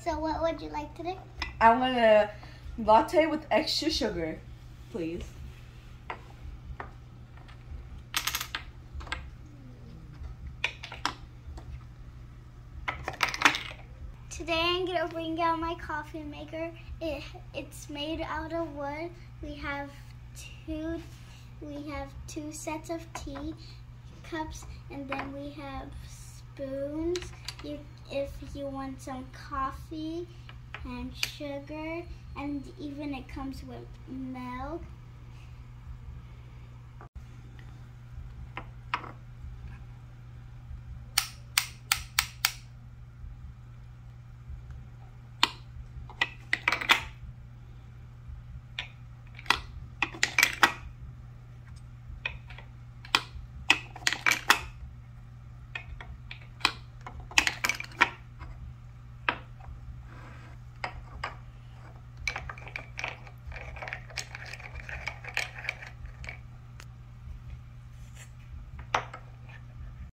So what would you like today? I want a latte with extra sugar, please. Today I'm gonna bring out my coffee maker. It's made out of wood. We have two sets of tea cups, and then we have spoons. If you want some coffee and sugar, and even it comes with milk.